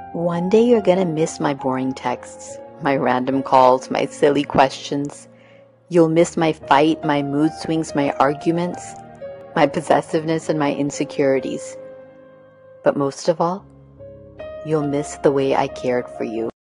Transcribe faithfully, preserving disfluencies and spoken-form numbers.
One day you're gonna miss my boring texts, my random calls, my silly questions. You'll miss my fight, my mood swings, my arguments, my possessiveness, and my insecurities. But most of all, you'll miss the way I cared for you.